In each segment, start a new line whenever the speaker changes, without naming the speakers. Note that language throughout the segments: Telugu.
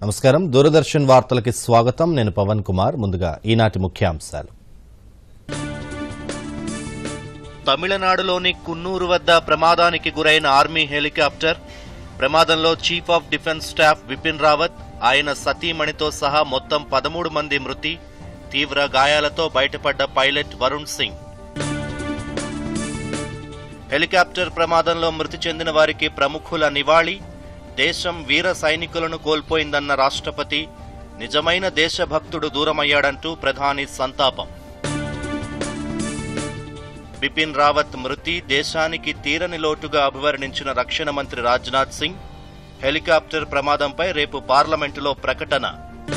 నమస్కారం దూరదర్శన్ వార్తలకి స్వాగతం నేను పవన్ కుమార్ ముందుగా ఈనాటి ముఖ్యాంశాలు
తమిళనాడులోని కున్నూరు వద్ద ప్రమాదానికి గురైన ఆర్మీ హెలికాప్టర్ ప్రమాదంలో chief of defence staff Bipin Rawat ఆయన సతీమణితో సహా మొత్తం 13 మంది మృతి తీవ్ర గాయాలతో బయటపడ్డ పైలట్ వరుణ్ సింగ్ హెలికాప్టర్ ప్రమాదంలో మృతి చెందిన వారికి ప్రముఖుల నివాళి దేశం వీర సైనికులను కోల్పోయిందన్న రాష్ట్రపతి నిజమైన దేశభక్తుడు దూరమయ్యాడంటూ ప్రధాని సంతాపం బిపిన్ రావత్ మృతి దేశానికి తీరని లోటుగా అభివర్ణించిన రక్షణ మంత్రి రాజ్నాథ్ సింగ్ హెలికాప్టర్ ప్రమాదంపై రేపు పార్లమెంటులో ప్రకటన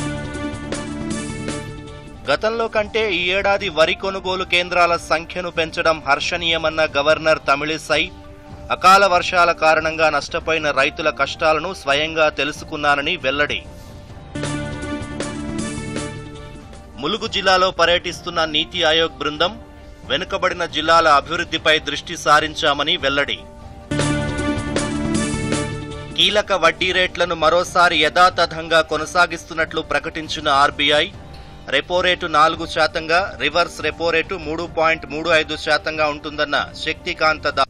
గతంలో కంటే ఈ ఏడాది వరి కొనుగోలు కేంద్రాల సంఖ్యను పెంచడం హర్షణీయమన్న గవర్నర్ తమిళిసై అకాల వర్షాల కారణంగా నష్టపోయిన రైతుల కష్టాలను స్వయంగా తెలుసుకున్నానని వెల్లడి ములుగు జిల్లాలో పర్యటిస్తున్న నీతి ఆయోగ్ బృందం వెనుకబడిన జిల్లాల అభివృద్ధిపై దృష్టి సారించామని వెల్లడి కీలక వడ్డీ రేట్లను మరోసారి యథాతథంగా కొనసాగిస్తున్నట్లు ప్రకటించిన ఆర్బీఐ రెపో రేటు 4%గా రివర్స్ రెపో రేటు 3.35%గా ఉంటుందన్న శక్తికాంత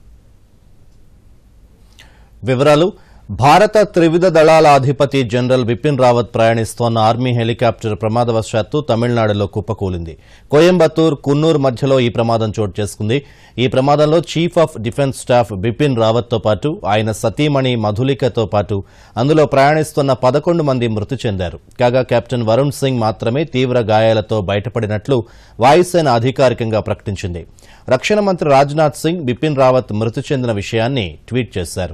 వివరాలు భారత త్రివిధ దళాల అధిపతి జనరల్ బిపిన్ రావత్ ప్రయాణిస్తోన్న ఆర్మీ హెలికాప్టర్ ప్రమాదవశాత్తు తమిళనాడులో కుప్పకూలింది కోయంబత్తూర్ కున్నూర్ మధ్యలో ఈ ప్రమాదం చోటు చేసుకుంది ఈ ప్రమాదంలో chief of defence staff Bipin రావత్తో పాటు ఆయన సతీమణి మధులికతో పాటు అందులో ప్రయాణిస్తున్న 11 మంది మృతి చెందారు కాగా కెప్టెన్ వరుణ్ సింగ్ మాత్రమే తీవ్ర గాయాలతో బయటపడినట్లు వాయుసేన అధికారికంగా ప్రకటించింది రక్షణ మంత్రి రాజ్నాథ్ సింగ్ బిపిన్ రావత్ మృతి చెందిన విషయాన్ని ట్వీట్ చేశారు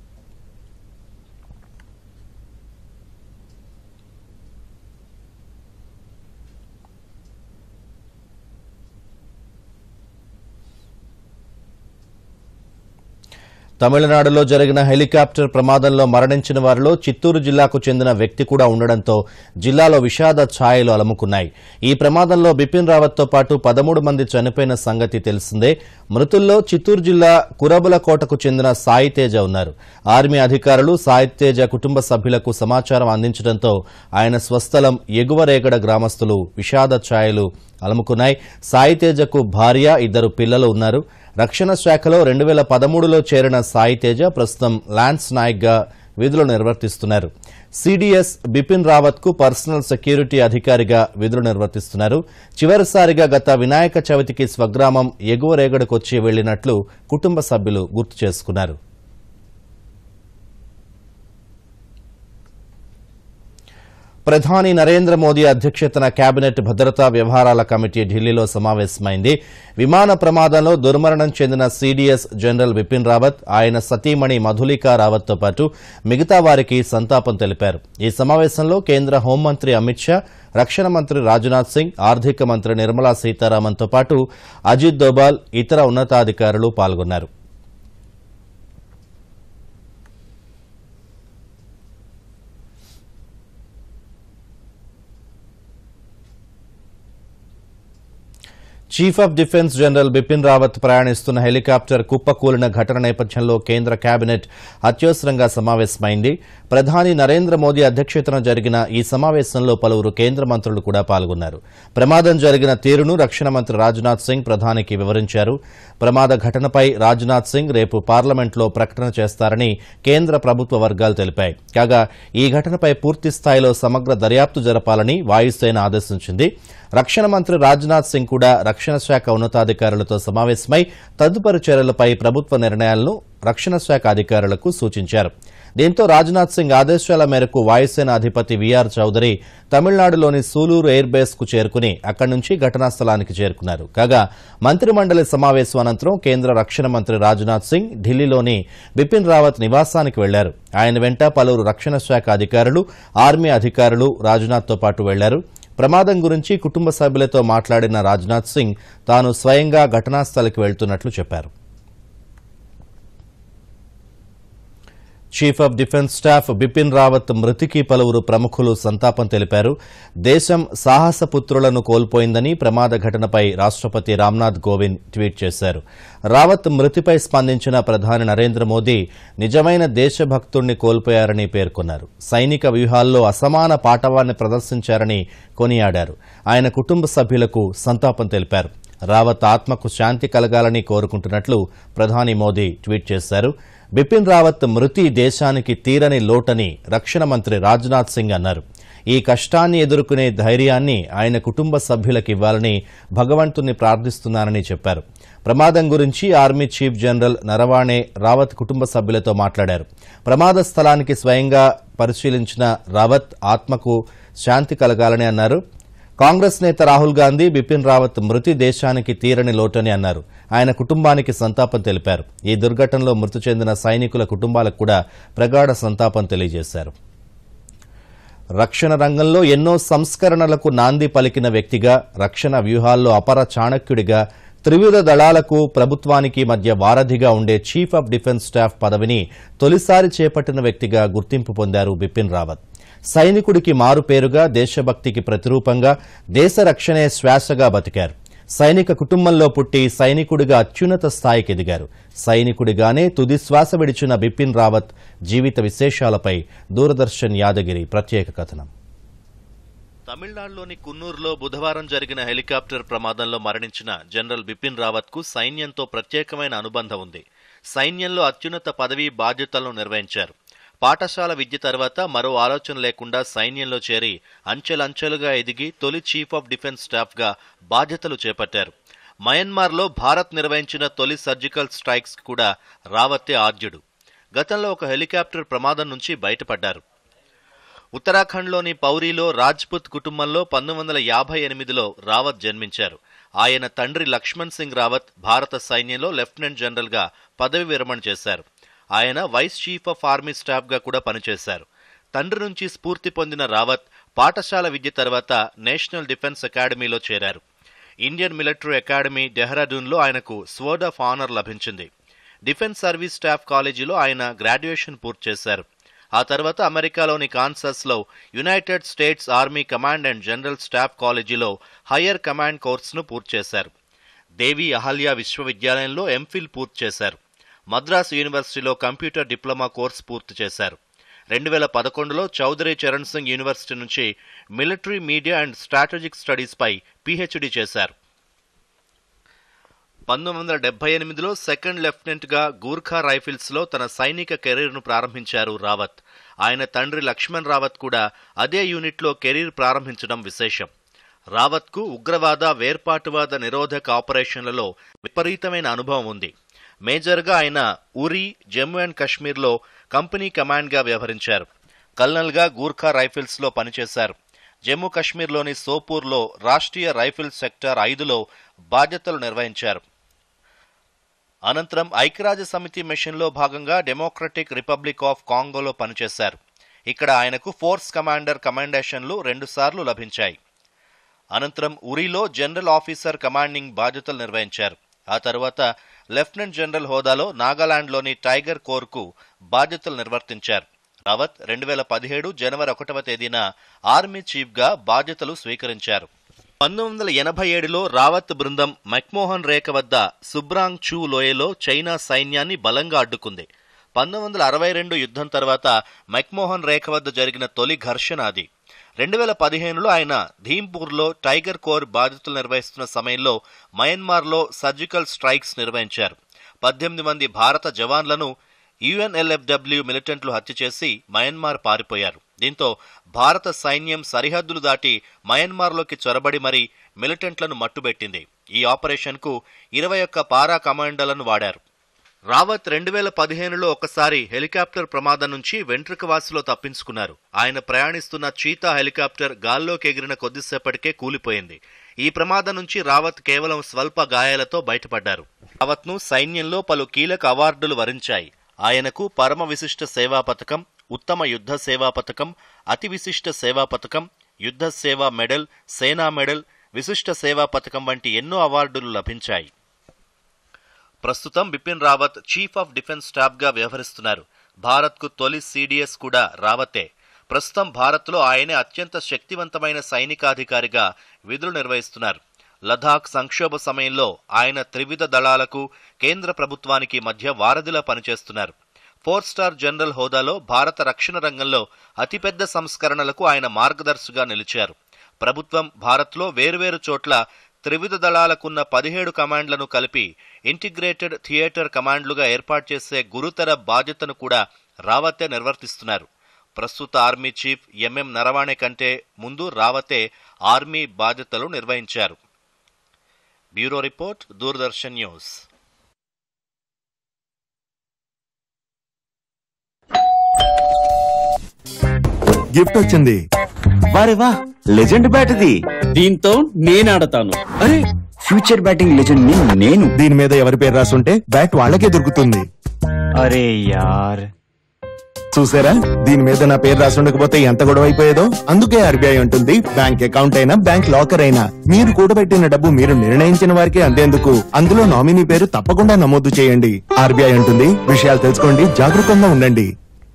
తమిళనాడులో జరిగిన హెలికాప్టర్ ప్రమాదంలో మరణించిన వారిలో చిత్తూరు జిల్లాకు చెందిన వ్యక్తి కూడా ఉండడంతో జిల్లాలో విషాద ఛాయలు అలముకున్నాయి ఈ ప్రమాదంలో బిపిన్ రావత్తో పాటు 13 మంది చనిపోయిన సంగతి తెలిసిందే మృతుల్లో చిత్తూరు జిల్లా కురబలకోటకు చెందిన సాయి తేజ ఉన్నారు ఆర్మీ అధికారులు సాయి తేజ కుటుంబ సభ్యులకు సమాచారం అందించడంతో ఆయన స్వస్థలం ఎగువరేగడ గ్రామస్తులు విషాద ఛాయలు అలముకున్నాయి సాయి తేజకు భార్య 2 పిల్లలు ఉన్నారు రక్షణ శాఖలో 2013లో చేరిన సాయి తేజ ప్రస్తుతం లాన్స్ నాయక్గా విధులు నిర్వర్తిస్తున్నారు సిడిఎస్ బిపిన్ రావత్ కు పర్సనల్ సెక్యూరిటీ అధికారిగా విధులు నిర్వర్తిస్తున్నారు చివరిసారిగా గత వినాయక చవితికి స్వగ్రామం ఎగువరేగడకొచ్చి వెళ్లినట్లు కుటుంబ సభ్యులు గుర్తు చేసుకున్నారు ప్రధాని నరేంద్ర మోదీ అధ్యక్షతన కేబినెట్ భద్రతా వ్యవహారాల కమిటీ ఢిల్లీలో సమావేశమైంది విమాన ప్రమాదంలో దుర్మరణం చెందిన సిడిఎస్ జనరల్ బిపిన్ రావత్ ఆయన సతీమణి మధులికా రావత్తో పాటు మిగతా వారికి సంతాపం తెలిపారు ఈ సమావేశంలో కేంద్ర హోంమంత్రి అమిత్ షా రక్షణ మంత్రి రాజ్నాథ్ సింగ్ ఆర్థిక మంత్రి నిర్మలా సీతారామన్తో పాటు అజిత్ దోబాల్ ఇతర ఉన్నతాధికారులు పాల్గొన్నారు chief of defence general Bipin Rawat ప్రయాణిస్తున్న హెలికాప్టర్ కుప్పకూలిన ఘటన నేపథ్యంలో కేంద్ర కేబినెట్ అత్యవసరంగా సమావేశమైంది ప్రధాని నరేంద్ర మోదీ అధ్యక్షతన జరిగిన ఈ సమావేశంలో పలువురు కేంద్ర మంత్రులు కూడా పాల్గొన్నారు ప్రమాదం జరిగిన తీరును రక్షణ మంత్రి రాజ్నాథ్ సింగ్ ప్రధానికి వివరించారు ప్రమాద ఘటనపై రాజ్నాథ్ సింగ్ రేపు పార్లమెంట్లో ప్రకటన చేస్తారని కేంద్ర ప్రభుత్వ వర్గాలు తెలిపాయి కాగా ఈ ఘటనపై పూర్తిస్థాయిలో సమగ్ర దర్యాప్తు జరపాలని వాయుసేన ఆదేశించింది రక్షణ మంత్రి రాజ్నాథ్ సింగ్ కూడా రక్షణ శాఖ ఉన్నతాధికారులతో సమావేశమై తదుపరి చర్యలపై ప్రభుత్వ నిర్ణయాలను రక్షణ శాఖ అధికారులకు సూచించారు దీంతో రాజ్నాథ్ సింగ్ ఆదేశాల మేరకు వాయుసేన అధిపతి వీఆర్ చౌదరి తమిళనాడులోని సూలూరు ఎయిర్ బేస్ కు చేరుకుని అక్కడి నుంచి ఘటనా స్థలానికి చేరుకున్నారు కాగా మంత్రిమండలి సమావేశం అనంతరం కేంద్ర రక్షణ మంత్రి రాజ్నాథ్ సింగ్ ఢిల్లీలోని బిపిన్ రావత్ నివాసానికి వెళ్లారు ఆయన వెంట పలువురు రక్షణ శాఖ అధికారులు ఆర్మీ అధికారులు రాజ్నాథ్తో పాటు వెళ్లారు ప్రమాదం గురించి కుటుంబ సభ్యులతో మాట్లాడిన రాజ్నాథ్ సింగ్ తాను స్వయంగా ఘటనాస్థలికి వెళ్తున్నట్లు చెప్పారు chief of defence staff Bipin Rawat మృతికి పలువురు ప్రముఖులు సంతాపం తెలిపారు. దేశం సాహసపుత్రులను కోల్పోయిందని ప్రమాద ఘటనపై రాష్ట్రపతి రామ్నాథ్ కోవింద్ ట్వీట్ చేశారు. రావత్ మృతిపై స్పందించిన ప్రధాని నరేంద్ర మోదీ నిజమైన దేశభక్తుడిని కోల్పోయారని పేర్కొన్నారు. సైనిక వ్యూహాల్లో అసమాన పాటవాన్ని ప్రదర్శించారని కొనియాడారు. ఆయన కుటుంబ సభ్యులకు సంతాపం తెలిపారు. రావత్ ఆత్మకు శాంతి కలగాలని కోరుకుంటున్నట్లు ప్రధాని మోదీ ట్వీట్ చేశారు. బిపిన్ రావత్ మృతి దేశానికి తీరని లోటని రక్షణ మంత్రి రాజ్నాథ్ సింగ్ అన్నారు. ఈ కష్టాన్ని ఎదుర్కొనే ధైర్యాన్ని ఆయన కుటుంబ సభ్యులకు ఇవ్వాలని భగవంతుణ్ణి ప్రార్థిస్తున్నానని చెప్పారు. ప్రమాదం గురించి army chief general Naravane Rawat కుటుంబ సభ్యులతో మాట్లాడారు. ప్రమాద స్థలానికి స్వయంగా పరిశీలించిన రావత్ ఆత్మకు శాంతి కలగాలని అన్నారు. కాంగ్రెస్ నేత రాహుల్ గాంధీ బిపిన్ రావత్ మృతి దేశానికి తీరని లోటని అన్నారు. ఆయన కుటుంబానికి సంతాపం తెలిపారు. ఈ దుర్ఘటనలో మృతి చెందిన సైనికుల కుటుంబాలకు కూడా ప్రగాఢ సంతాపం తెలియజేశారు. రక్షణ రంగంలో ఎన్నో సంస్కరణలకు నాంది పలికిన వ్యక్తిగా, రక్షణ వ్యూహాల్లో అపర చాణక్యుడిగా, త్రివిధ దళాలకు ప్రభుత్వానికి మధ్య వారధిగా ఉండే చీఫ్ ఆఫ్ డిఫెన్స్ స్టాఫ్ పదవిని తొలిసారి చేపట్టిన వ్యక్తిగా గుర్తింపు పొందారు బిపిన్ రావత్. సైనికుడికి మారుపేరుగా, దేశభక్తికి ప్రతిరూపంగా, దేశ రక్షణే శ్వాసగా బతికారు. సైనిక కుటుంబంలో పుట్టి సైనికుడిగా అత్యున్నత స్థాయికి ఎదిగారు. సైనికుడిగానే తుది శ్వాస విడిచిన బిపిన్ రావత్ జీవిత విశేషాలపై దూరదర్శన్ యాదగిరి ప్రత్యేక కథనం.
తమిళనాడులోని కున్నూరులో బుధవారం జరిగిన హెలికాప్టర్ ప్రమాదంలో మరణించిన జనరల్ బిపిన్ రావత్ కు సైన్యంతో ప్రత్యేకమైన అనుబంధం ఉంది. సైన్యంలో అత్యున్నత పదవీ బాధ్యతలను నిర్వహించారు. పాఠశాల విద్య తర్వాత మరో ఆలోచన లేకుండా సైన్యంలో చేరి అంచెలంచెలుగా ఎదిగి తొలి చీఫ్ ఆఫ్ డిఫెన్స్ స్టాఫ్ గా బాధ్యతలు చేపట్టారు. మయన్మార్లో భారత్ నిర్వహించిన తొలి సర్జికల్ స్ట్రైక్స్ కూడా రావతే ఆద్యుడు. గతంలో ఒక హెలికాప్టర్ ప్రమాదం నుంచి బయటపడ్డారు. ఉత్తరాఖండ్లోని పౌరీలో రాజ్పుత్ కుటుంబంలో 1958లో రావత్ జన్మించారు. ఆయన తండ్రి లక్ష్మణ్ సింగ్ రావత్ భారత సైన్యంలో లెఫ్టినెంట్ జనరల్ గా పదవి విరమణ చేశారు. ఆయన vice chief of army staff గా కూడా పనిచేశారు. తండ్రి నుంచి స్ఫూర్తి పొందిన రావత్ పాఠశాల విద్య తర్వాత నేషనల్ డిఫెన్స్ అకాడమీలో చేరారు. ఇండియన్ మిలిటరీ అకాడమీ డెహ్రాడూన్లో ఆయనకు స్వర్డ్ ఆఫ్ ఆనర్ లభించింది. డిఫెన్స్ సర్వీస్ స్టాఫ్ కాలేజీలో ఆయన గ్రాడ్యుయేషన్ పూర్తి చేశారు. ఆ తర్వాత అమెరికాలోని కాన్సాస్లో united states army command and general staff కాలేజీలో హయ్యర్ కమాండ్ కోర్సును పూర్తి చేశారు. దేవి అహల్య విశ్వవిద్యాలయంలో ఎంఫిల్ పూర్తి చేశారు. మద్రాస్ యూనివర్సిటీలో కంప్యూటర్ డిప్లొమా కోర్సు పూర్తి చేశారు. 2011లో చౌదరి చరణ్ సింగ్ యూనివర్సిటీ నుంచి military media and strategic studies పై పీహెచ్డీ చేశారు. 1978లో సెకండ్ లెఫ్టినెంట్ గా గూర్ఖా రైఫిల్స్ లో తన సైనిక కెరీర్ను ప్రారంభించారు రావత్. ఆయన తండ్రి లక్ష్మణ్ రావత్ కూడా అదే యూనిట్లో కెరీర్ ప్రారంభించడం విశేషం. రావత్ కు ఉగ్రవాద, వేర్పాటువాద నిరోధక ఆపరేషన్లలో విపరీతమైన అనుభవం ఉంది. మేజర్గా ఆయన ఉరి, జమ్మూ అండ్ కశ్మీర్లో కంపెనీ కమాండ్గా వ్యవహరించారు. కల్నల్గా గూర్ఖా రైఫిల్స్లో పనిచేశారు. జమ్మూ కశ్మీర్లోని సోపూర్లో రాష్ట్రీయ రైఫిల్ సెక్టార్ 5లో బాధ్యతలు నిర్వహించారు. అనంతరం ఐక్యరాజ్య సమితి మిషన్లో భాగంగా డెమోక్రటిక్ రిపబ్లిక్ ఆఫ్ కాంగోలో పనిచేశారు. ఇక్కడ ఆయనకు ఫోర్స్ కమాండర్ కమాండేషన్లు 2 సార్లు లభించాయి. అనంతరం ఉరిలో జనరల్ ఆఫీసర్ కమాండింగ్ బాధ్యతలు నిర్వహించారు. ఆ తర్వాత లెఫ్టినెంట్ జనరల్ హోదాలో నాగాలాండ్లోని టైగర్ కోర్కు బాధ్యతలు నిర్వర్తించారు. రావత్ 2017 జనవరి 1వ తేదీన ఆర్మీ చీఫ్గా బాధ్యతలు స్వీకరించారు. 1987లో రావత్ బృందం మెక్మోహన్ రేఖ వద్ద సుబ్రాంగ్ చూ లోయలో చైనా సైన్యాన్ని బలంగా అడ్డుకుంది. 1962 యుద్ధం తర్వాత మెక్మోహన్ రేఖ వద్ద జరిగిన తొలి ఘర్షణ అది. 2015లో ఆయన ధీంపూర్లో టైగర్ కోర్ బాధ్యతలు నిర్వహిస్తున్న సమయంలో మయన్మార్లో సర్జికల్ స్ట్రైక్స్ నిర్వహించారు. 18 మంది భారత జవాన్లను యుఎన్ఎల్ఎఫ్డబ్ల్యూ మిలిటెంట్లు హత్య చేసి మయన్మార్ పారిపోయారు. దీంతో భారత సైన్యం సరిహద్దులు దాటి మయన్మార్లోకి చొరబడి మరీ మిలిటెంట్లను మట్టుబెట్టింది. ఈ ఆపరేషన్కు 21 పారా కమాండోలను వాడారు. రావత్ 2015లో ఒకసారి హెలికాప్టర్ ప్రమాదం నుంచి వెంట్రుకవాసిలో తప్పించుకున్నారు. ఆయన ప్రయాణిస్తున్న చీతా హెలికాప్టర్ గాల్లోకి ఎగిరిన కొద్దిసేపటికే కూలిపోయింది. ఈ ప్రమాదం నుంచి రావత్ కేవలం స్వల్ప గాయాలతో బయటపడ్డారు. రావత్ను సైన్యంలో పలు కీలక అవార్డులు వరించాయి. ఆయనకు పరమ విశిష్ట సేవా పథకం, ఉత్తమ యుద్ధ సేవా పథకం, అతి విశిష్ట సేవా పథకం, యుద్ధ సేవా మెడల్, సేనా మెడల్, విశిష్ట సేవా పథకం వంటి ఎన్నో అవార్డులు లభించాయి. ప్రస్తుతం Bipin Rawat chief of defence staff గా వ్యవహరిస్తున్నారు. భారత్కు తొలి సిడిఎస్ కూడా రావతే. ప్రస్తుతం భారత్లో ఆయనే అత్యంత శక్తివంతమైన సైనికాధికారిగా విధులు నిర్వహిస్తున్నారు. లదాఖ్ సంక్షోభ సమయంలో ఆయన త్రివిధ దళాలకు కేంద్ర ప్రభుత్వానికి మధ్య వారధిలా పనిచేస్తున్నారు. 4 స్టార్ జనరల్ హోదాలో భారత రక్షణ రంగంలో అతిపెద్ద సంస్కరణలకు ఆయన మార్గదర్శిగా నిలిచారు. ప్రభుత్వం భారత్లో వేర్వేరు చోట్ల త్రివిధ దళాలకున్న 17 కమాండ్లను కలిపి ఇంటిగ్రేటెడ్ థియేటర్ కమాండ్లుగా ఏర్పాటు చేసే గురుతర బాధ్యతను కూడా రావతే నిర్వర్తిస్తున్నారు. ప్రస్తుత ఆర్మీ చీఫ్ ఎంఎం నరవాణే కంటే ముందు రావతే ఆర్మీ బాధ్యతలు నిర్వహించారు. Bureau report, Doordarshan news.
Gift వచ్చింది.
వారే వా, లెజెండ్ బ్యాట్ ఇది.
దీంతో నేను ఆడతాను.
అరే, ఫ్యూచర్ బ్యాటింగ్ లెజెండ్ ని నేను.
దీని మీద ఎవరి పేరు రాసుంటే బ్యాట్ వాళ్ళకే దొరుకుతుంది.
అరే యార్,
చూసారా, దీని మీద నా పేరు రాసుండకపోతే ఎంత గొడవ అయిపోయేదో. అందుకే ఆర్బీఐ ఉంటుంది, బ్యాంక్ అకౌంట్ అయినా బ్యాంక్ లాకర్ అయినా మీరు కూడబెట్టిన డబ్బు మీరు నిర్ణయించిన వారికి అందేందుకు అందులో నామినీ పేరు తప్పకుండా నమోదు చేయండి. ఆర్బీఐ ఉంటుంది, విషయాలు తెలుసుకోండి, జాగరూకంగా ఉండండి.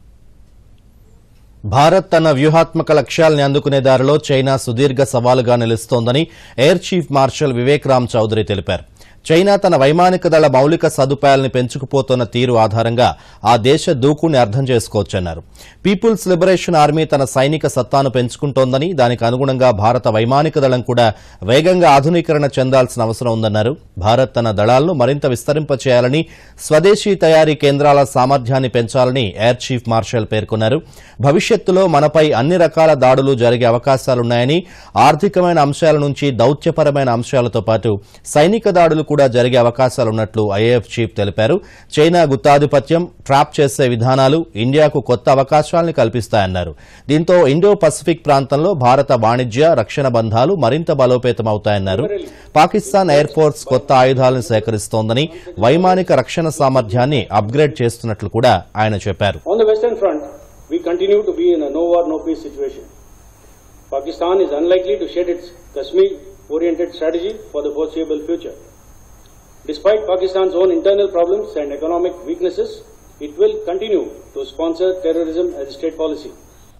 భారత్ తన వ్యూహాత్మక లక్ష్యాల్ని అందుకునే దారిలో చైనా సుదీర్ఘ సవాలుగా నిలుస్తోందని air chief marshal Vivek Ram Chaudhary తెలిపారు. చైనా తన వైమానిక దళ మౌలిక సదుపాయాలను పెంచుకుపోతున్న తీరు ఆధారంగా ఆ దేశ దూకుని అర్థం చేసుకోవచ్చన్నారు. పీపుల్స్ లిబరేషన్ ఆర్మీ తన సైనిక సత్తాను పెంచుకుంటోందని, దానికి అనుగుణంగా భారత వైమానిక దళం కూడా వేగంగా ఆధునీకరణ చెందాల్సిన అవసరం ఉందన్నారు. భారత్ తన దళాలను మరింత విస్తరింపచేయాలని, స్వదేశీ తయారీ కేంద్రాల సామర్థ్యాన్ని పెంచాలని ఎయిర్ చీఫ్ మార్షల్ పేర్కొన్నారు. భవిష్యత్తులో మనపై అన్ని రకాల దాడులు జరిగే అవకాశాలున్నాయని, ఆర్థికమైన అంశాల నుంచి దౌత్యపరమైన అంశాలతో పాటు సైనిక దాడులు కూడా జరిగే అవకాశాలున్నట్లు ఐఏఎఫ్ చీఫ్ తెలిపారు. చైనా గుత్తాధిపత్యం, ట్రాప్ చేసే విధానాలు ఇండియాకు కొత్త అవకాశాలను కల్పిస్తాయన్నారు. దీంతో ఇండో పసిఫిక్ ప్రాంతంలో భారత వాణిజ్య, రక్షణ బంధాలు మరింత బలోపేతమవుతాయన్నారు. పాకిస్తాన్ ఎయిర్ ఫోర్స్ కొత్త ఆయుధాలను సేకరిస్తోందని, వైమానిక రక్షణ సామర్థ్యాన్ని అప్గ్రేడ్ చేస్తున్నట్లు కూడా ఆయన చెప్పారు.
We continue to be in a no war, no peace situation. Pakistan is unlikely to shed its Kashmir-oriented strategy for the foreseeable future. Despite Pakistan's own internal problems and economic weaknesses, it will continue to sponsor terrorism as a state policy.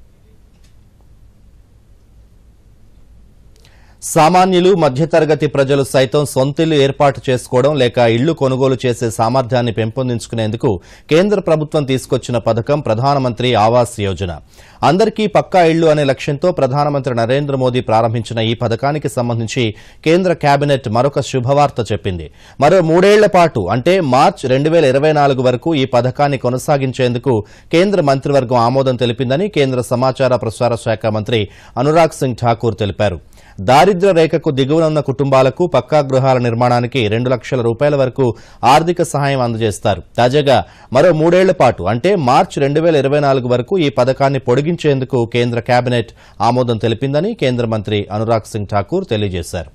సామాన్యులు, మధ్యతరగతి ప్రజలు సైతం సొంతిల్లు ఏర్పాటు చేసుకోవడం లేక ఇళ్లు కొనుగోలు చేసే సామర్థ్యాన్ని పెంపొందించుకునేందుకు కేంద్ర ప్రభుత్వం తీసుకొచ్చిన పథకం ప్రధానమంత్రి ఆవాస్ యోజన. అందరికీ పక్కా ఇళ్లు అనే లక్ష్యంతో ప్రధానమంత్రి నరేంద్ర మోదీ ప్రారంభించిన ఈ పథకానికి సంబంధించి కేంద్ర కేబినెట్ మరొక శుభవార్త చెప్పింది. మరో 3 ఏళ్ల పాటు అంటే మార్చి 2024 వరకు ఈ పథకాన్ని కొనసాగించేందుకు కేంద్ర మంత్రివర్గం ఆమోదం తెలిపిందని కేంద్ర సమాచార ప్రసార శాఖ మంత్రి అనురాగ్ సింగ్ ఠాకూర్ తెలిపారు. దారిద్ర్య రేఖకు దిగువన ఉన్న కుటుంబాలకు పక్కా గృహాల నిర్మాణానికి 2 లక్షల రూపాయల వరకు ఆర్థిక సహాయం అందజేస్తారు. తాజాగా మరో 3 ఏళ్ల పాటు అంటే మార్చి 2024 వరకు ఈ పథకాన్ని పొడిగించేందుకు కేంద్ర కేబినెట్ ఆమోదం తెలిపిందని కేంద్ర మంత్రి అనురాగ్ సింగ్ ఠాకూర్ తెలియజేశారు.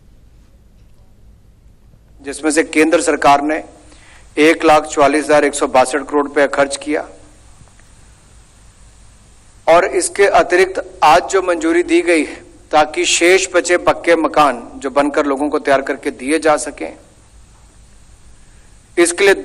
जिसमें से केंद्र सरकार ने 1,44,162 करोड़ रुपया खर्च किया और इसके अतिरिक्त आज जो मंजूरी दी गई है ताकि शेष बचे पक्के मकान जो बनकर लोगों को तैयार करके दिए जा सकें, इसके लिए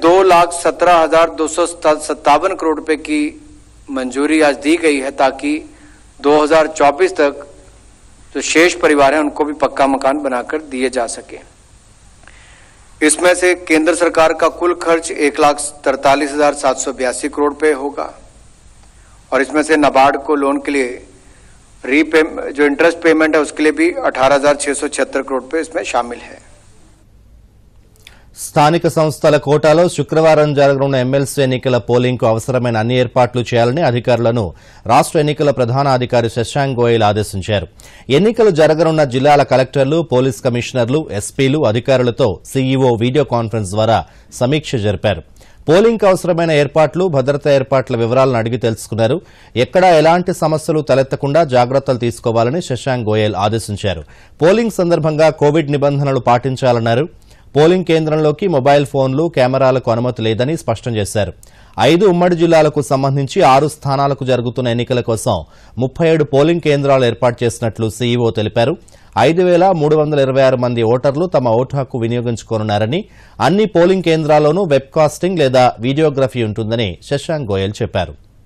2,17,257 करोड़ रुपए की मंजूरी आज दी गई है ताकि 2024 तक जो शेष परिवार हैं उनको भी पक्का मकान बनाकर दिए जा सके. इसमें से केंद्र सरकार का कुल खर्च 1,43,782 करोड़ रुपए होगा और इसमें से नाबार्ड को लोन के लिए जो इंटरेस्ट पेमेंट है उसके लिए भी 18,676 करोड़ रुपए इसमें शामिल है.
స్థానిక సంస్థల కోటాలో శుక్రవారం జరగనున్న ఎమ్మెల్సీ ఎన్నికల పోలింగ్కు అవసరమైన అన్ని ఏర్పాట్లు చేయాలని అధికారులను రాష్ట్ర ఎన్నికల ప్రధానాధికారి శశాంక్ గోయల్ ఆదేశించారు. ఎన్నికలు జరగనున్న జిల్లాల కలెక్టర్లు, పోలీస్ కమిషనర్లు, ఎస్పీలు అధికారులతో సీఈఓ వీడియో కాన్ఫరెన్స్ ద్వారా సమీక్ష జరిపారు. పోలింగ్కు అవసరమైన ఏర్పాట్లు, భద్రతా ఏర్పాట్ల వివరాలను అడిగి తెలుసుకున్నారు. ఎక్కడా ఎలాంటి సమస్యలు తలెత్తకుండా జాగ్రత్తలు తీసుకోవాలని శశాంక్ గోయల్ ఆదేశించారు. పోలింగ్ సందర్భంగా కోవిడ్ నిబంధనలు పాటించాలన్నారు. పోలింగ్ కేంద్రంలోకి మొబైల్ ఫోన్లు, కెమెరాలకు అనుమతి లేదని స్పష్టం చేశారు. 5 ఉమ్మడి జిల్లాలకు సంబంధించి 6 స్థానాలకు జరుగుతున్న ఎన్నికల కోసం 37 పోలింగ్ కేంద్రాలు ఏర్పాటు చేసినట్లు సీఈఓ తెలిపారు. 5,326 మంది ఓటర్లు తమ ఓటు హక్కు వినియోగించుకోనున్నారని, అన్ని పోలింగ్ కేంద్రాల్లోనూ వెబ్ కాస్టింగ్ లేదా వీడియోగ్రఫీ ఉంటుందని శశాంక్ గోయల్ చెప్పారు.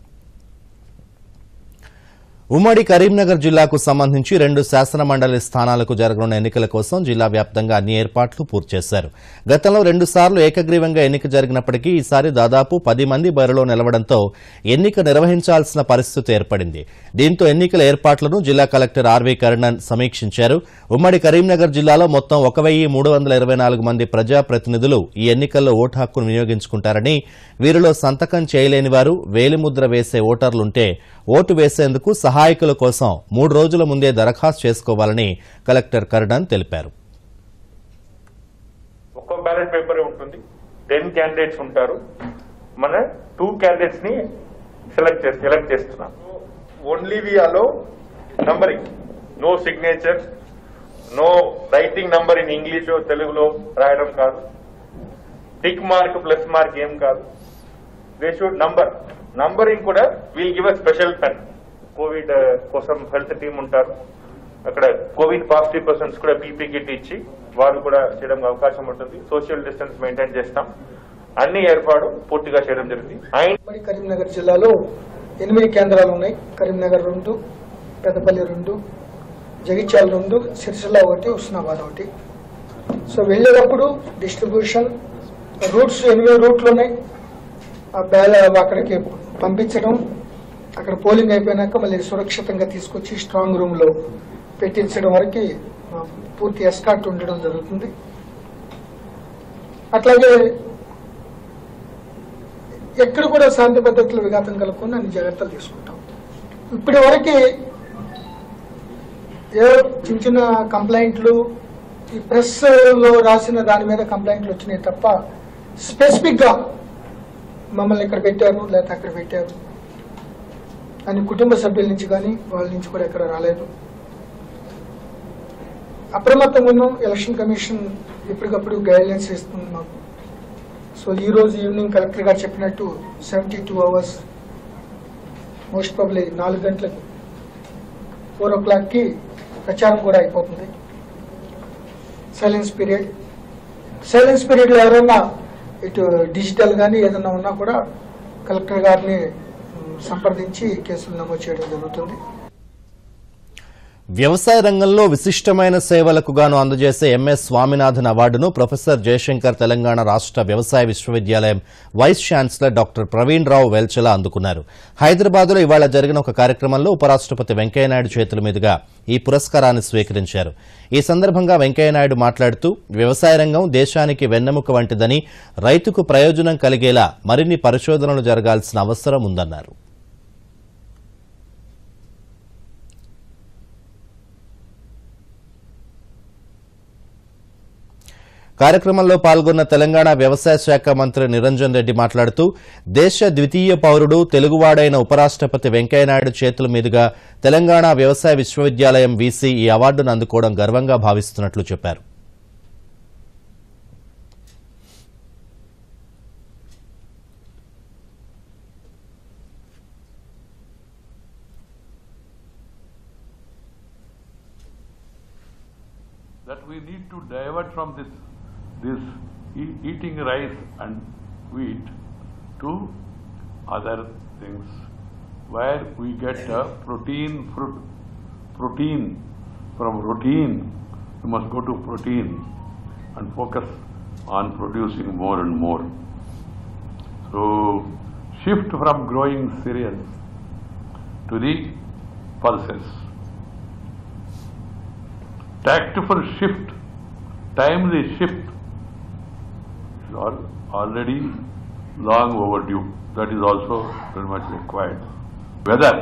ఉమ్మడి కరీంనగర్ జిల్లాకు సంబంధించి 2 శాసనమండలి స్థానాలకు జరగనున్న ఎన్నికల కోసం జిల్లా వ్యాప్తంగా అన్ని ఏర్పాట్లు పూర్తి చేశారు. గతంలో 2 సార్లు ఏకగ్రీవంగా ఎన్నిక జరిగినప్పటికీ ఈసారి దాదాపు 10 మంది బరిలో నిలవడంతో ఎన్నిక నిర్వహించాల్సిన పరిస్థితి ఏర్పడింది. దీంతో ఎన్నికల ఏర్పాట్లను జిల్లా కలెక్టర్ ఆర్వీ కర్ణన్ సమీక్షించారు. ఉమ్మడి కరీంనగర్ జిల్లాలో మొత్తం 1324 మంది ప్రజాప్రతినిధులు ఈ ఎన్నికల్లో ఓటు హక్కును వినియోగించుకుంటారని, వీరిలో సంతకం చేయలేని వారు, వేలిముద్ర వేసే ఓటర్లుంటే ఓటు వేసేందుకు సహాయకుల కోసం 3 రోజుల ముందే దరఖాస్తు చేసుకోవాలని కలెక్టర్ కర్ణన్ తెలిపారు.
ఒక్కో బ్యాలెట్ పేపర్ ఉంటుంది, 10 క్యాండిడేట్స్ ఉంటారు. మన 2 క్యాండిడేట్స్ ని సెలెక్ట్ చేస్తున్నాం. Only we allow numbering, no signature, no writing number in English తెలుగులో రాయడం కాదు, టిక్ మార్క్ ప్లస్ మార్క్ ఏం కాదు. దే షుడ్ నంబరింగ్ కూడా will give a special pen. Covid కోసం హెల్త్ టీమ్ ఉంటారు, అక్కడ కోవిడ్ పాజిటివ్ పర్సన్స్ కూడా పీపీ కిట్ ఇచ్చి వారు కూడా చేయడం అవకాశం ఉంటుంది. సోషల్ డిస్టెన్స్ మెయింటైన్ చేస్తాం. అన్ని ఏర్పాటు పూర్తిగా చేయడం జరిగింది.
కరీంనగర్ జిల్లాలో 8 కేంద్రాలు ఉన్నాయి. కరీంనగర్ 2, పెద్దపల్లి 2, జగిత్యాల 2, సిరిసిల్ల 1, హుస్నాబాద్ 1. సో వెళ్ళేటప్పుడు డిస్ట్రిబ్యూషన్ రూట్స్ 8 రూట్లు ఉన్నాయి. అక్కడికి పంపించడం, అక్కడ పోలింగ్ అయిపోయినాక మళ్ళీ సురక్షితంగా తీసుకొచ్చి స్ట్రాంగ్ రూమ్ లో పెట్టించడం వరకు పూర్తి ఎస్కార్ట్ ఉండడం జరుగుతుంది. అట్లాగే ఎక్కడ కూడా శాంతి భద్రతలు విఘాతం కలగకుండా అన్ని జాగ్రత్తలు తీసుకుంటాం. ఇప్పటి వరకు ఏదో చిన్న కంప్లైంట్లు ఈ ప్రెస్ లో రాసిన దాని మీద కంప్లైంట్లు వచ్చినాయి తప్ప స్పెసిఫిక్ గా మమ్మల్ని ఇక్కడ పెట్టారు లేకపోతే అక్కడ పెట్టారు అని కుటుంబ సభ్యుల నుంచి కానీ వాళ్ళ నుంచి కూడా ఎక్కడ రాలేదు. అప్రమత్తంగా ఉన్నాం. ఎలక్షన్ కమిషన్ ఎప్పటికప్పుడు గైడ్లైన్స్ ఇస్తుంది మాకు. సో ఈ రోజు ఈవినింగ్ కలెక్టర్ గారు చెప్పినట్టు 72 అవర్స్, మోస్ట్ ప్రాబబ్లీ 4 గంటలకి 4 o'clock ప్రచారం కూడా అయిపోతుంది. సైలెన్స్ పీరియడ్ లో ఎవరైనా ఇటు డిజిటల్ గానీ ఏదైనా ఉన్నా కూడా కలెక్టర్ గారిని సంప్రదించి కేసులు నమోదు చేయడం జరుగుతుంది.
వ్యవసాయ రంగంలో విశిష్టమైన సేవలకు గాను అందజేసే ఎంఎస్ స్వామినాథన్ అవార్డును ప్రొఫెసర్ జయశంకర్ తెలంగాణ రాష్ట్ర వ్యవసాయ విశ్వవిద్యాలయం vice chancellor doctor Praveen Rao Velchala అందుకున్నారు. హైదరాబాద్లో ఇవాళ జరిగిన ఒక కార్యక్రమంలో ఉపరాష్ట్రపతి వెంకయ్యనాయుడు చేతుల మీదుగా ఈ పురస్కారాన్ని స్వీకరించారు. ఈ సందర్భంగా వెంకయ్యనాయుడు మాట్లాడుతూ వ్యవసాయ రంగం దేశానికి వెన్నెముక వంటిదని, రైతుకు ప్రయోజనం కలిగేలా మరిన్ని పరిశోధనలు జరగాల్సిన అవసరం ఉందన్నారు. కార్యక్రమంలో పాల్గొన్న తెలంగాణ వ్యవసాయ శాఖ మంత్రి నిరంజన్ రెడ్డి మాట్లాడుతూ దేశ ద్వితీయ పౌరుడు తెలుగువాడైన ఉపరాష్ట్రపతి వెంకయ్యనాయుడు చేతుల మీదుగా తెలంగాణ వ్యవసాయ విశ్వవిద్యాలయం వీసీ ఈ అవార్డును అందుకోవడం గర్వంగా భావిస్తున్నట్లు చెప్పారు.
That we need to divert from this eating rice and wheat to other things where we get protein from routine. We must go to protein and focus on producing more and more. So shift from growing cereals to the pulses. Tactful shift, timely shift is already long overdue. That is also very much required. Weather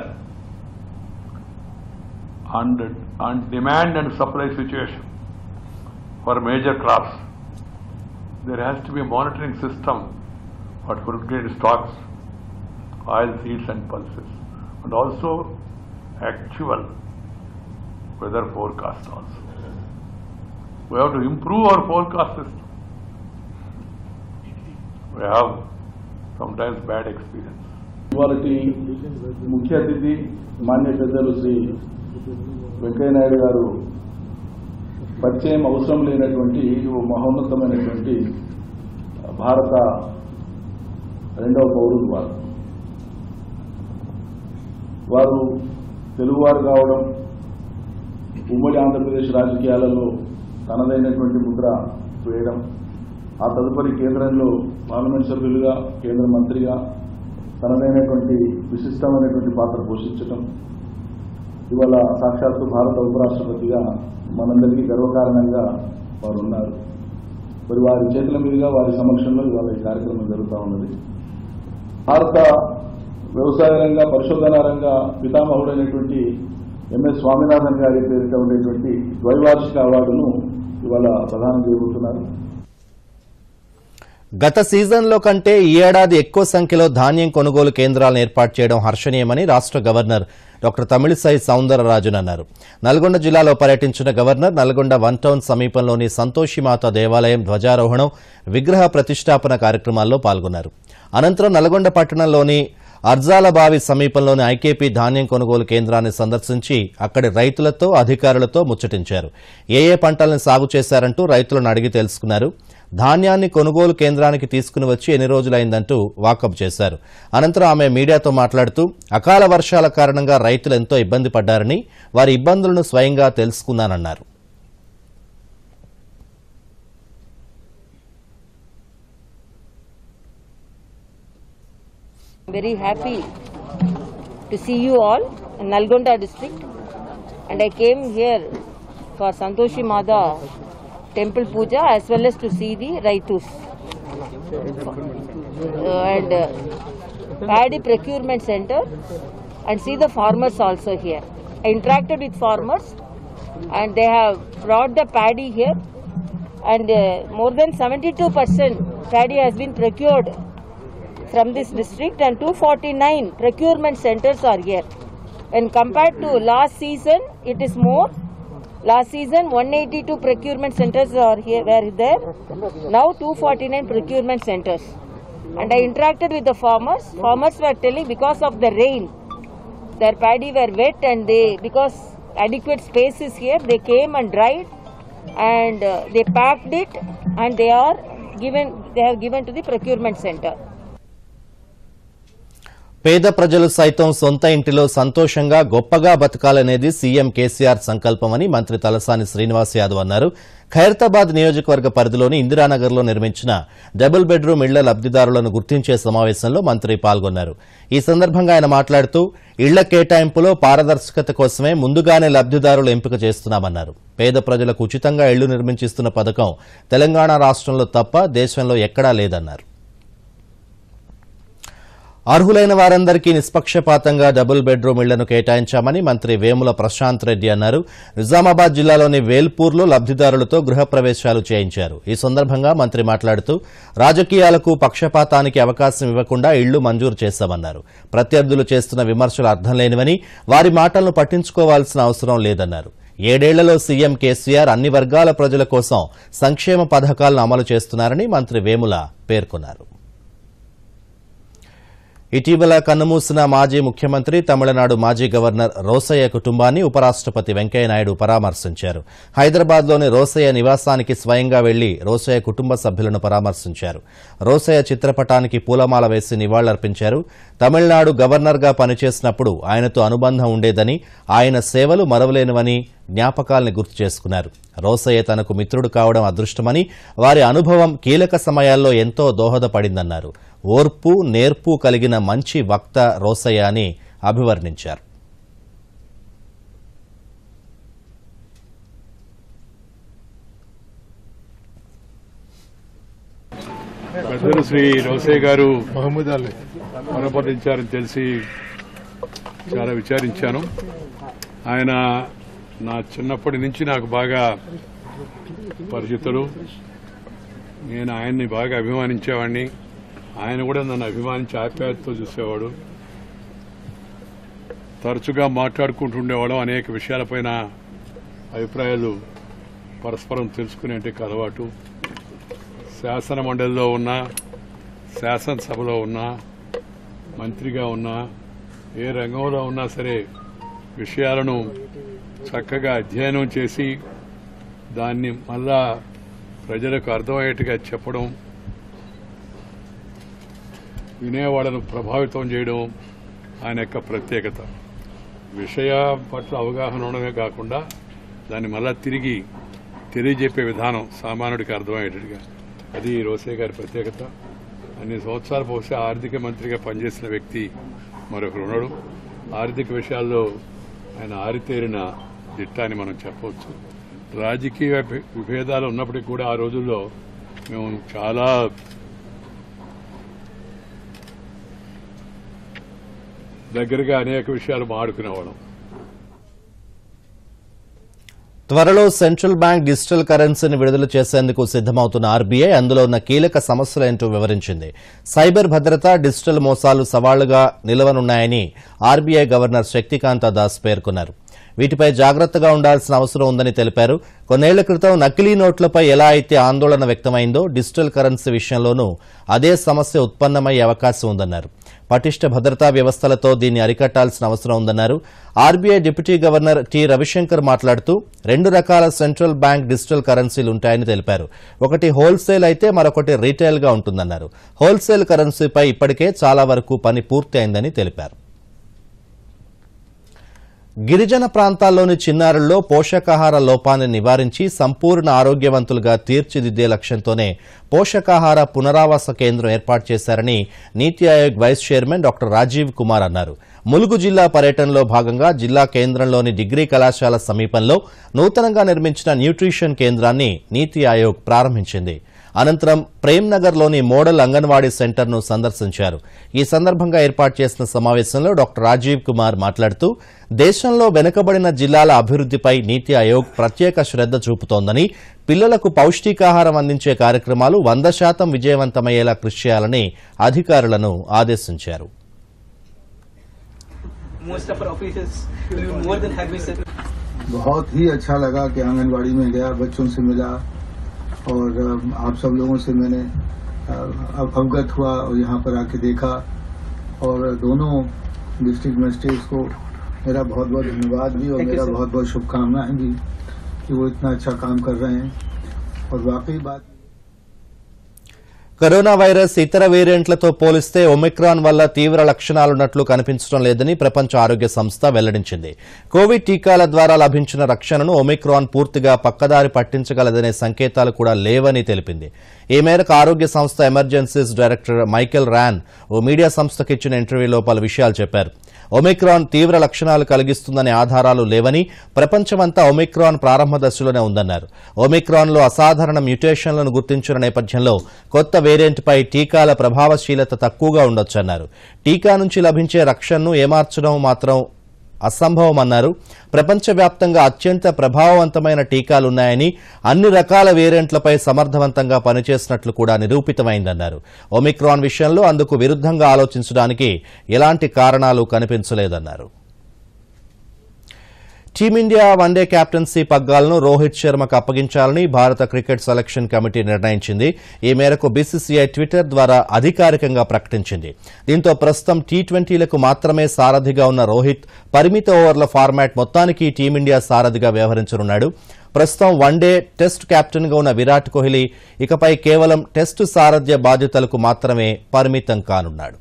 and demand and supply situation for major crops, there has to be a monitoring system for food grade stocks, oil seeds and pulses, and also actual weather forecast also. We have to improve our forecast system. We have sometimes bad experience.
ఇవాళటి ముఖ్య అతిథి మాన్య పెద్దలు శ్రీ వెంకయ్యనాయుడు గారు పరిచయం అవసరం లేనటువంటి మహోన్నతమైనటువంటి భారత 2వ పౌరుడు వారు తెలుగువారు కావడం, ఉమ్మడి ఆంధ్రప్రదేశ్ రాజకీయాలలో తనదైనటువంటి ముద్ర వేయడం, ఆ తదుపరి కేంద్రంలో పార్లమెంట్ సభ్యులుగా, కేంద్ర మంత్రిగా తనదైనటువంటి విశిష్టమైనటువంటి పాత్ర పోషించడం, ఇవాళ సాక్షాత్తు భారత ఉపరాష్ట్రపతిగా మనందరికీ గర్వకారణంగా వారు ఉన్నారు. మరి వారి చేతుల మీదుగా, వారి సమక్షంలో ఇవాళ ఈ కార్యక్రమం జరుగుతూ ఉన్నది. భారత వ్యవసాయ రంగ, పరిశోధనా రంగ పితామహుడైనటువంటి ఎంఎస్ స్వామినాథన్ గారి పేరిట ఉండేటువంటి ద్వైవార్షిక అవార్డును ఇవాళ ప్రదానం చేయబోతున్నారు.
గత సీజన్లో కంటే ఈ ఏడాది ఎక్కువ సంఖ్యలో ధాన్యం కొనుగోలు కేంద్రాలను ఏర్పాటు చేయడం హర్షణీయమని రాష్ట్ర గవర్నర్ డాక్టర్ తమిళిసై సౌందరరాజన్ అన్నారు. నల్గొండ జిల్లాలో పర్యటించిన గవర్నర్ నల్గొండ వన్ టౌన్ సమీపంలోని సంతోషిమాత దేవాలయం ధ్వజారోహణం, విగ్రహ ప్రతిష్టాపన కార్యక్రమాల్లో పాల్గొన్నారు. అనంతరం నల్గొండ పట్టణంలోని అర్జాలబావి సమీపంలోని ఐకేపీ ధాన్యం కొనుగోలు కేంద్రాన్ని సందర్శించి అక్కడి రైతులతో, అధికారులతో ముచ్చటించారు. ఏ పంటలను సాగు చేశారంటూ రైతులను అడిగి తెలుసుకున్నారు. ధాన్యాన్ని కొనుగోలు కేంద్రానికి తీసుకుని వచ్చి ఎన్ని రోజులైందంటూ వాకప్ చేశారు. అనంతరం ఆమె మీడియాతో మాట్లాడుతూ అకాల వర్షాల కారణంగా రైతులు ఎంతో ఇబ్బంది పడ్డారని, వారి ఇబ్బందులను స్వయంగా తెలుసుకున్నానన్నారు.
Very happy to see you all in Nalgonda district, and I came here for Santoshi Mada temple puja as well as to see the Raitus and paddy procurement center and see the farmers also here. I interacted with farmers and they have brought the paddy here, and more than 72% paddy has been procured from this district, and 249 procurement centers are here. When compared to last season, it is more. Last season 182 procurement centers were there. Now 249 procurement centers. And I interacted with the farmers. Farmers were telling because of the rain, their paddy were wet, and because adequate space is here, they came and dried and they packed it, and they have given to the procurement center.
పేద ప్రజలు సైతం సొంత ఇంటిలో సంతోషంగా గొప్పగా బతకాలనేది సీఎం కేసీఆర్ సంకల్పమని మంత్రి తలసాని శ్రీనివాస్ యాదవ్ అన్నారు. ఖైరతాబాద్ నియోజకవర్గ పరిధిలోని ఇందిరానగర్లో నిర్మించిన డబుల్ బెడ్రూమ్ ఇళ్ల లబ్దిదారులను గుర్తించే సమావేశంలో మంత్రి పాల్గొన్నారు. ఈ సందర్భంగా ఆయన మాట్లాడుతూ ఇళ్ల కేటాయింపులో పారదర్శకత కోసమే ముందుగానే లబ్దిదారులు ఎంపిక చేస్తున్నామన్నారు. పేద ప్రజలకు ఉచితంగా ఇళ్లు నిర్మించిస్తున్న పథకం తెలంగాణ రాష్ట్రంలో తప్ప దేశంలో ఎక్కడా లేదన్నారు. అర్హులైన వారందరికీ నిష్పక్షపాతంగా డబుల్ బెడ్రూమ్ ఇళ్లను కేటాయించామని మంత్రి వేముల ప్రశాంత్ రెడ్డి అన్నారు. నిజామాబాద్ జిల్లాలోని వేల్పూర్లో లబ్దిదారులతో గృహప్రవేశాలు చేయించారు. ఈ సందర్భంగా మంత్రి మాట్లాడుతూ రాజకీయాలకు, పక్షపాతానికి అవకాశం ఇవ్వకుండా ఇళ్లు మంజూరు చేశామన్నారు. ప్రత్యర్థులు చేస్తున్న విమర్శలు అర్థం లేనివని, వారి మాటలను పట్టించుకోవాల్సిన అవసరం లేదన్నారు. 7 ఏళ్లలో సీఎం కేసీఆర్ అన్ని వర్గాల ప్రజల కోసం సంక్షేమ పథకాలను అమలు చేస్తున్నారని మంత్రి వేముల పేర్కొన్నారు. ఇటీవల కన్నుమూసిన మాజీ ముఖ్యమంత్రి, తమిళనాడు మాజీ గవర్నర్ రోసయ్య కుటుంబాన్ని ఉపరాష్ట్రపతి వెంకయ్యనాయుడు పరామర్శించారు. హైదరాబాద్లోని రోసయ్య నివాసానికి స్వయంగా వెళ్లి రోసయ్య కుటుంబ సభ్యులను పరామర్శించారు. రోసయ్య చిత్రపటానికి పూలమాల వేసి నివాళులర్పించారు. తమిళనాడు గవర్నర్గా పనిచేసినప్పుడు ఆయనతో అనుబంధం ఉండేదని, ఆయన సేవలు మరవలేనివని జ్ఞాపకాల్ని గుర్తు చేసుకున్నారు. రోసయ్య తనకు మిత్రుడు కావడం అదృష్టమని, వారి అనుభవం కీలక సమయాల్లో ఎంతో దోహదపడిందన్నారు. ఓర్పు, నేర్పు కలిగిన మంచి వక్త రోసయ్య అని అభివర్ణించారు.
పెద్దలు శ్రీ రోసయ్య గారు మరణించారని తెలిసి చాలా విచారించాను. ఆయన నా చిన్నప్పటి నుంచి నాకు బాగా పరిచితుడు. నేను ఆయన్ని బాగా అభిమానించేవాడిని. ఆయన కూడా నన్ను అభిమానించి ఆప్యాయతతో చూసేవాడు. తరచుగా మాట్లాడుకుంటుండేవాడు. అనేక విషయాలపైన అభిప్రాయాలు పరస్పరం తెలుసుకునే అలవాటు. శాసన మండలిలో ఉన్నా, శాసనసభలో ఉన్నా, మంత్రిగా ఉన్నా, ఏ రంగంలో ఉన్నా సరే విషయాలను చక్కగా అధ్యయనం చేసి దాన్ని మళ్ళా ప్రజలకు అర్థమయ్యేట్టుగా చెప్పడం, వినేవాళ్లను ప్రభావితం చేయడం ఆయన యొక్క ప్రత్యేకత. విషయ పట్ల అవగాహన ఉండడమే కాకుండా దాన్ని మళ్ళా తిరిగి తెలియజెప్పే విధానం సామాన్యుడికి అర్థమయ్యేటట్టుగా, అది రోసే గారి ప్రత్యేకత. అన్ని సంవత్సరాలు బహుశా ఆర్థిక మంత్రిగా పనిచేసిన వ్యక్తి మరొకరు ఉన్నాడు. ఆర్థిక విషయాల్లో ఆయన ఆరితేరిన దిట్ట అని మనం చెప్పవచ్చు. రాజకీయ విభేదాలు ఉన్నప్పటికీ కూడా ఆ రోజుల్లో మేము చాలా దగ్గరగా అనేక విషయాలు మాట్లాడుకునేవాళ్ళం.
త్వరలో సెంట్రల్ బ్యాంక్ డిజిటల్ కరెన్సీని విడుదల చేసేందుకు సిద్దమవుతున్న ఆర్బీఐ అందులో ఉన్న కీలక సమస్యలేంటో వివరించింది. సైబర్ భద్రత, డిజిటల్ మోసాలు సవాళ్లుగా నిలవనున్నాయని ఆర్బీఐ గవర్నర్ శక్తికాంత దాస్ పేర్కొన్నారు. వీటిపై జాగ్రత్తగా ఉండాల్సిన అవసరం ఉందని తెలిపారు. కొన్నేళ్ల క్రితం నకిలీ నోట్లపై ఎలా అయితే ఆందోళన వ్యక్తమైందో డిజిటల్ కరెన్సీ విషయంలోనూ అదే సమస్య ఉత్పన్నమయ్యే అవకాశం ఉందన్నారు. పటిష్ట భద్రతా వ్యవస్థలతో దీన్ని అరికట్టాల్సిన అవసరం ఉందన్నారు. RBI deputy governor T Ravishankar మాట్లాడుతూ 2 రకాల సెంట్రల్ బ్యాంక్ డిజిటల్ కరెన్సీలు ఉంటాయని తెలిపారు. ఒకటి హోల్సేల్ అయితే మరొకటి రీటైల్ గా ఉంటుందన్నారు. హోల్సేల్ కరెన్సీపై ఇప్పటికే చాలా వరకు పని పూర్తి అయిందని తెలిపారు. గిరిజన ప్రాంతాల్లోని చిన్నారుల్లో పోషకాహార లోపాన్ని నివారించి సంపూర్ణ ఆరోగ్యవంతులుగా తీర్చిదిద్దే లక్ష్యంతోనే పోషకాహార పునరావాస కేంద్రం ఏర్పాటు చేశారని NITI Aayog vice chairman doctor Rajiv Kumar అన్నారు. ములుగు జిల్లా పర్యటనలో భాగంగా జిల్లా కేంద్రంలోని డిగ్రీ కళాశాల సమీపంలో నూతనంగా నిర్మించిన న్యూట్రిషన్ కేంద్రాన్ని నీతి ఆయోగ్ ప్రారంభించింది. అనంతరం ప్రేమ్నగర్లోని మోడల్ అంగన్వాడీ సెంటర్ను సందర్శించారు. ఈ సందర్భంగా ఏర్పాటు చేసిన సమావేశంలో డాక్టర్ రాజీవ్ కుమార్ మాట్లాడుతూ దేశంలో వెనుకబడిన జిల్లాల అభివృద్దిపై నీతి ఆయోగ్ ప్రత్యేక శ్రద్ధ చూపుతోందని, పిల్లలకు పౌష్టికాహారం అందించే కార్యక్రమాలు 100% విజయవంతమయ్యేలా కృషి చేయాలని అధికారులను ఆదేశించారు.
बहुत ही अच्छा लगा कि आंगनबाड़ी में गया, बच्चों से मिला और आप सब लोगों से मैंने अवगत हुआ और यहाँ पर आके देखा और दोनों डिस्ट्रिक्ट मजिस्ट्रेट्स को मेरा बहुत बहुत धन्यवाद भी और मेरा बहुत बहुत शुभकामनाएं भी कि वो इतना अच्छा काम कर रहे हैं। और वाकई बात
కరోనా వైరస్ ఇతర వేరియంట్లతో పోలిస్తే ఒమిక్రాన్ వల్ల తీవ్ర లక్షణాలున్నట్లు కనిపించడం లేదని ప్రపంచ ఆరోగ్య సంస్థ వెల్లడించింది. కోవిడ్ టీకాల ద్వారా లభించిన రక్షణను ఒమిక్రాన్ పూర్తిగా పక్కదారి పట్టించగలదనే సంకేతాలు కూడా లేవని తెలిపింది. ఈ మేరకు ఆరోగ్య సంస్థ ఎమర్జెన్సీస్ డైరెక్టర్ మైకేల్ ర్యాన్ ఓ మీడియా సంస్థకు ఇచ్చిన ఇంటర్వ్యూలో పలు విషయాలు చెప్పారు. ఒమిక్రాన్ తీవ్ర లక్షణాలు కలిగిస్తుందనే ఆధారాలు లేవని, ప్రపంచమంతా ఒమిక్రాన్ ప్రారంభ దశలోనే ఉందన్నారు. ఒమిక్రాన్లో అసాధారణ మ్యుటేషన్లను గుర్తించిన నేపథ్యంలో కొత్త వేరియంట్పై టీకాల ప్రభావశీలత తక్కువగా ఉండొచ్చన్నారు. టీకా నుంచి లభించే రక్షణను ఏమార్చడం మాత్రం అసంభవమన్నారు. ప్రపంచవ్యాప్తంగా అత్యంత ప్రభావవంతమైన టీకాలున్నాయని, అన్ని రకాల వేరియంట్లపై సమర్థవంతంగా పనిచేసినట్లు కూడా నిరూపితమైందన్నారు. ఒమిక్రాన్ విషయంలో అందుకు విరుద్ధంగా ఆలోచించడానికి ఎలాంటి కారణాలు కనిపించలేదన్నారు. టీమిండియా వన్డే కెప్టెన్సీ పగ్గాలను రోహిత్ శర్మకు అప్పగించాలని భారత క్రికెట్ సెలక్షన్ కమిటీ నిర్ణయించింది. ఈ మేరకు బీసీసీఐ ట్విట్టర్ ద్వారా అధికారికంగా ప్రకటించింది. దీంతో ప్రస్తుతం టీ20లకు మాత్రమే సారథిగా ఉన్న రోహిత్ పరిమిత ఓవర్ల ఫార్మాట్ మొత్తానికి టీమిండియా సారథిగా వ్యవహరించనున్నాడు. ప్రస్తుతం వన్డే టెస్ట్ కెప్టెన్గా ఉన్న విరాట్ కోహ్లీ ఇకపై కేవలం టెస్టు సారథ్య బాధ్యతలకు మాత్రమే పరిమితం కానున్నాడు.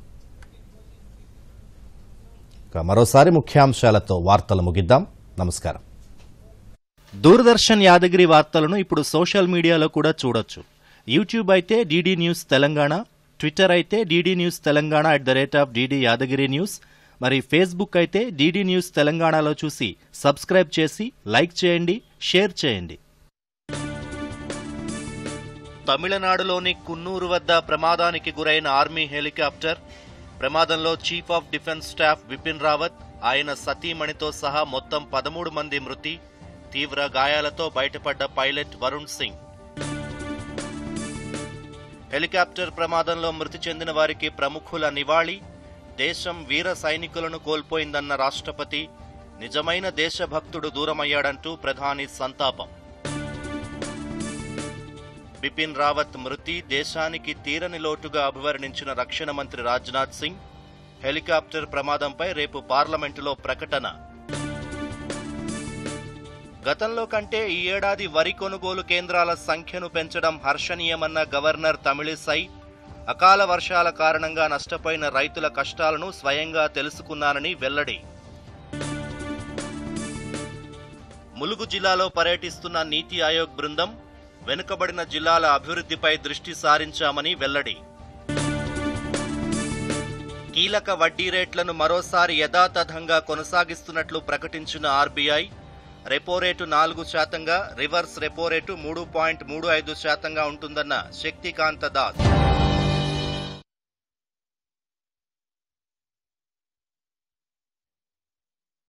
మరోసారి ముఖ్యాంశాలతో వార్తలు ముగిద్దాం. నమస్కారం.
దూరదర్శన్ యాదగిరి వార్తలను ఇప్పుడు సోషల్ మీడియాలో కూడా చూడొచ్చు. యూట్యూబ్ అయితే డీడీ న్యూస్ తెలంగాణ, ట్విట్టర్ అయితే DD news Telangana @DD Yadagiri news, మరి ఫేస్బుక్ అయితే డీడీ న్యూస్ తెలంగాణలో చూసి సబ్స్క్రైబ్ చేసి లైక్ చేయండి, షేర్ చేయండి. తమిళనాడులోని కున్నూరు వద్ద ప్రమాదానికి గురైన ఆర్మీ హెలికాప్టర్ ప్రమాదంలో chief of defence staff Bipin Rawat, ఆయన సతీమణితో సహా మొత్తం 13 మంది మృతి, తీవ్ర గాయాలతో బయటపడ్డ పైలట్ వరుణ్ సింగ్. హెలికాప్టర్ ప్రమాదంలో మృతి చెందిన వారికి ప్రముఖుల నివాళి, దేశం వీర సైనికులను కోల్పోయిందన్న రాష్ట్రపతి, నిజమైన దేశభక్తుడు దూరమయ్యాడంటూ ప్రధాని సంతాపం. బిపిన్ రావత్ మృతి దేశానికి తీరని లోటుగా అభివర్ణించిన రక్షణ మంత్రి రాజ్నాథ్ సింగ్, హెలికాప్టర్ ప్రమాదంపై రేపు పార్లమెంటులో ప్రకటన. గతంలో కంటే ఈ ఏడాది వరి కొనుగోలు కేంద్రాల సంఖ్యను పెంచడం హర్షణీయమన్న గవర్నర్ తమిళిసై, అకాల వర్షాల కారణంగా నష్టపోయిన రైతుల కష్టాలను స్వయంగా తెలుసుకున్నానని వెల్లడి. ములుగు జిల్లాలో పర్యటిస్తున్న నీతి ఆయోగ్ బృందం వెనుకబడిన జిల్లాల అభివృద్ధిపై దృష్టి సారించామని వెల్లడి. కీలక వడ్డీ రేట్లను మరోసారి యథాతథంగా కొనసాగిస్తున్నట్లు ప్రకటించిన RBI. Repo rate 4%, reverse repo rate 3.35% ఉంటుందన్న శక్తికాంత దాస్.